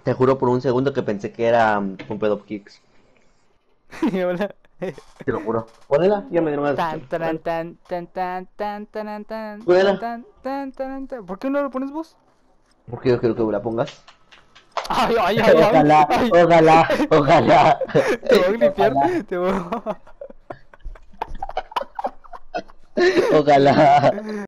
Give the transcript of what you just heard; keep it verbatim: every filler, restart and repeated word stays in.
Te juro por un segundo que pensé que era um, Pump It Up Kicks. Hola. Te lo juro. Ponela, ya me dieron ganas de Tan, escucharlo. tan, Ponela. tan, tan, tan, tan, tan, tan, tan, Ponela. tan, tan, tan, tan. ¿Por qué no lo pones vos? Porque yo quiero que la pongas. Ay, ay, ay, ay, Ojalá, ay. ojalá, ojalá. Te voy a limpiar, Ojalá, te voy ojalá. a...